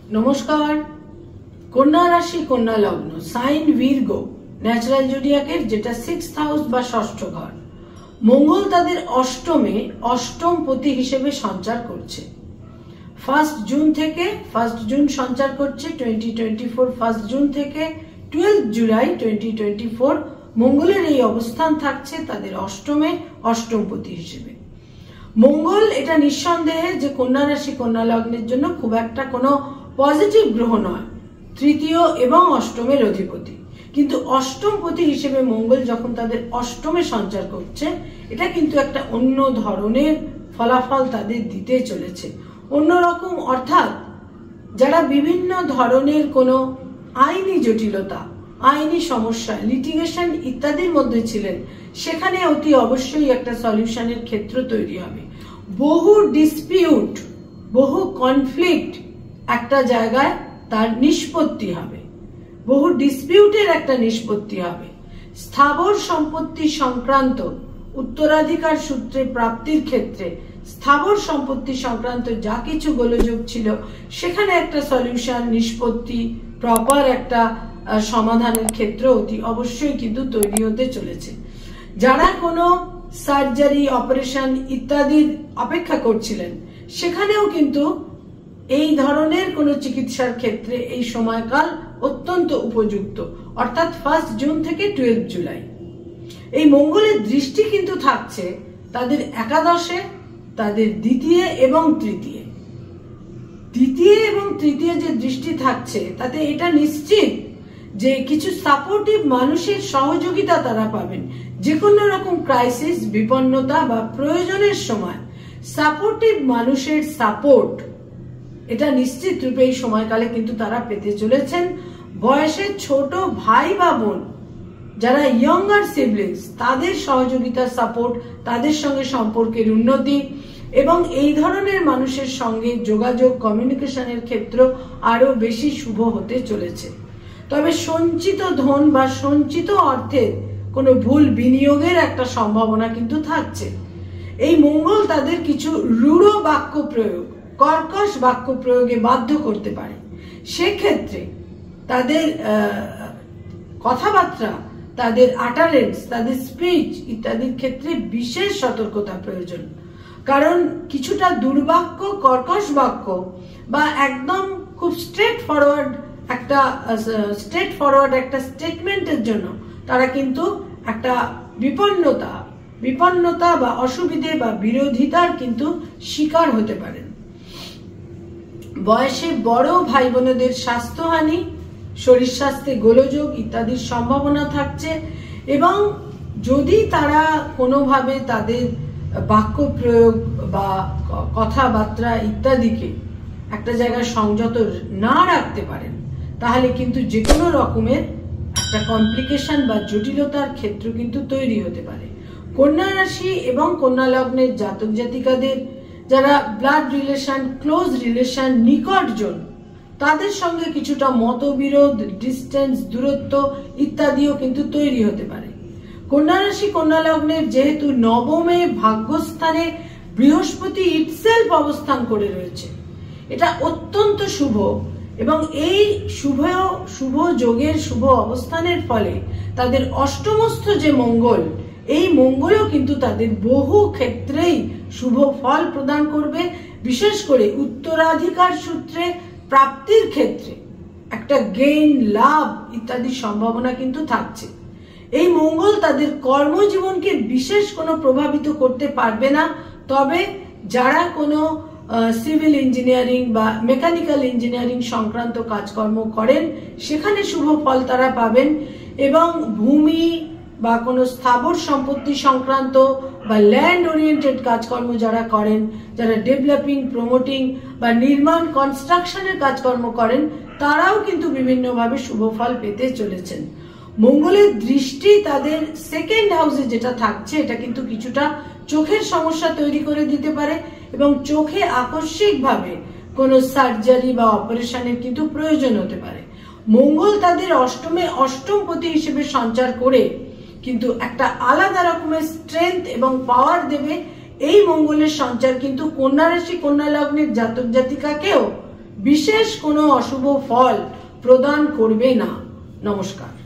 নমস্কার। কন্যা রাশি, কন্যা লগ্ন, সাইন ভির্গো, ন্যাচারাল জোডিয়াকের যেটা 6th হাউস বা ষষ্ঠ ঘর। মঙ্গল তাদের অষ্টমে অষ্টম পতি হিসেবে সঞ্চার করছে। 1 জুন থেকে 1 জুন সঞ্চার করছে 2024। 1 জুন থেকে 12 জুলাই 2024 মঙ্গলের এই অবস্থান থাকছে তাদের অষ্টমে অষ্টম পতি হিসেবে। মঙ্গল এটা নিঃসন্দেহে যে কন্যা রাশি, কন্যা লগ্নের জন্য খুব একটা কোনো পজিটিভ গ্রহ নয়, তৃতীয় এবং অষ্টমের অধিপতি। কিন্তু অষ্টম পতি হিসেবে মঙ্গল যখন তাদের অষ্টমে সঞ্চার করছে, এটা কিন্তু একটা অন্য ধরনের ফলাফল তাদের দিতে চলেছে, অন্যরকম। অর্থাৎ যারা বিভিন্ন ধরনের কোনো আইনি জটিলতা, আইনি সমস্যা, লিটিগেশন ইত্যাদির মধ্যে ছিলেন, সেখানে অতি অবশ্যই একটা সলিউশনের ক্ষেত্র তৈরি হবে। বহু ডিসপিউট, বহু কনফ্লিক্ট একটা জায়গায় তার নিষ্পত্তি হবে, বহু ডিসপিউটের একটা নিষ্পত্তি হবে। স্থাবর সম্পত্তি সংক্রান্ত উত্তরাধিকার সূত্রে প্রাপ্তির ক্ষেত্রে স্থাবর সম্পত্তি সংক্রান্ত যা কিছু গোলযোগ ছিল, সেখানে একটা সলিউশন, নিষ্পত্তি, প্রপার একটা সমাধানের ক্ষেত্র অতি অবশ্যই কিন্তু তৈরি হতে চলেছে। যারা কোনো সার্জারি, অপারেশন ইত্যাদির অপেক্ষা করছিলেন, সেখানেও কিন্তু এই ধরনের কোনো চিকিৎসার ক্ষেত্রে এই সময়কাল অত্যন্ত উপযুক্ত। অর্থাৎ 1 জুন থেকে 12 জুলাই এই মঙ্গলের দৃষ্টি কিন্তু থাকছে তাদের একাদশে, তাদের দ্বিতীয় এবং তৃতীয় যে দৃষ্টি থাকছে, তাতে এটা নিশ্চিত যে কিছু সাপোর্টিভ মানুষের সহযোগিতা তারা পাবেন। যে কোনো রকম ক্রাইসিস, বিপন্নতা বা প্রয়োজনের সময় সাপোর্টিভ মানুষের সাপোর্ট, এটা নিশ্চিত রূপে এই সময়কালে কিন্তু তারা পেতে চলেছেন। বয়সে ছোট ভাই বা বোন, যারা ইয়ঙ্গার সিবলিংস, তাদের সহযোগিতা, সাপোর্ট, তাদের সঙ্গে সম্পর্কের উন্নতি এবং এই ধরনের মানুষের সঙ্গে যোগাযোগ, কমিউনিকেশনের ক্ষেত্র আরো বেশি শুভ হতে চলেছে। তবে সঞ্চিত ধন বা সঞ্চিত অর্থের কোনো ভুল বিনিয়োগের একটা সম্ভাবনা কিন্তু থাকছে। এই মঙ্গল তাদের কিছু রূঢ় বাক্য প্রয়োগ, কর্কশ বাক্য প্রয়োগে বাধ্য করতে পারে। সেক্ষেত্রে তাদের কথাবার্তা, তাদের আটারেন্স, তাদের স্পিচ ইত্যাদির ক্ষেত্রে বিশেষ সতর্কতা প্রয়োজন। কারণ কিছুটা দুর্বাক্য, কর্কশ বাক্য বা একদম খুব স্ট্রেট ফরওয়ার্ড একটা স্টেটমেন্টের জন্য তারা কিন্তু একটা বিপন্নতা বা অসুবিধে বা বিরোধিতার কিন্তু শিকার হতে পারেন। বয়সে বড় ভাই বোনদের স্বাস্থ্যহানি, শরীর স্বাস্থ্যে গোলযোগ ইত্যাদির সম্ভাবনা থাকছে। এবং যদি তারা কোনোভাবে তাদের বাক্য প্রয়োগ বা কথাবার্তা ইত্যাদিকে একটা জায়গায় সংযত না রাখতে পারেন, তাহলে কিন্তু যে কোনো রকমের একটা কমপ্লিকেশন বা জটিলতার ক্ষেত্র কিন্তু তৈরি হতে পারে। কন্যা রাশি এবং কন্যা লগ্নের জাতক জাতিকাদের যারা ব্লাড রিলেশন, ক্লোজ রিলেশন, নিকটজন, তাদের সঙ্গে কিছুটা মতবিরোধ, ডিস্টেন্স, দূরত্ব ইত্যাদিও কিন্তু তৈরি হতে পারে। কন্যা রাশি, কন্যা লগ্নের যেহেতু নবমে ভাগ্যস্থানে বৃহস্পতি ইটসেলফ অবস্থান করে রয়েছে, এটা অত্যন্ত শুভ। এবং এই শুভ যোগের, শুভ অবস্থানের ফলে তাদের অষ্টমস্থ যে মঙ্গল, এই মঙ্গলও কিন্তু তাদের বহু ক্ষেত্রেই শুভ ফল প্রদান করবে। বিশেষ করে উত্তরাধিকার সূত্রে প্রাপ্তির ক্ষেত্রে একটা গেইন, লাভ ইত্যাদির সম্ভাবনা কিন্তু থাকছে। এই মঙ্গল তাদের কর্মজীবনকে বিশেষ কোনো প্রভাবিত করতে পারবে না। তবে যারা কোনো সিভিল ইঞ্জিনিয়ারিং বা মেকানিক্যাল ইঞ্জিনিয়ারিং সংক্রান্ত কাজকর্ম করেন, সেখানে শুভ ফল তারা পাবেন। এবং ভূমি বা কোনো স্থাবর সম্পত্তি সংক্রান্ত বা ল্যান্ড ওরিয়েন্টেড কাজকর্ম যারা করেন, যারা ডেভেলপিং, প্রমোটিং বা নির্মাণ, কনস্ট্রাকশনের কাজকর্ম করেন, তারাও কিন্তু বিভিন্নভাবে শুভ ফল পেতে চলেছেন। মঙ্গলের দৃষ্টি তাদের 2nd হাউসে যেটা থাকছে, এটা কিন্তু কিছুটা চোখের সমস্যা তৈরি করে দিতে পারে এবং চোখে আকস্মিকভাবে কোনো সার্জারি বা অপারেশনের কিন্তু প্রয়োজন হতে পারে। মঙ্গল তাদের অষ্টমে অষ্টম পতি হিসেবে সঞ্চার করে কিন্তু একটা আলাদা রকমের স্ট্রেংথ এবং পাওয়ার দেবে। এই মঙ্গলের সঞ্চার কিন্তু কন্যা রাশি, কন্যা লগ্নের জাতক জাতিকাকেও বিশেষ কোনো অশুভ ফল প্রদান করবে না। নমস্কার।